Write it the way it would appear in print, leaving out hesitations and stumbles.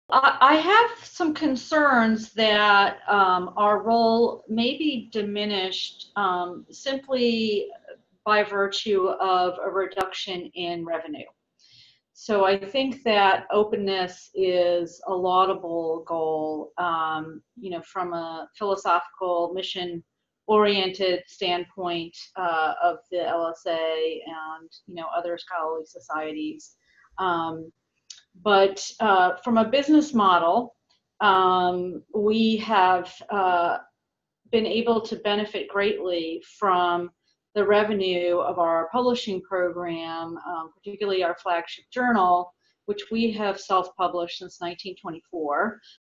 I have some concerns that our role may be diminished simply by virtue of a reduction in revenue. So I think that openness is a laudable goal, from a philosophical, mission-oriented standpoint of the LSA and other scholarly societies. Um, but from a business model, we have been able to benefit greatly from the revenue of our publishing program, particularly our flagship journal, which we have self-published since 1924.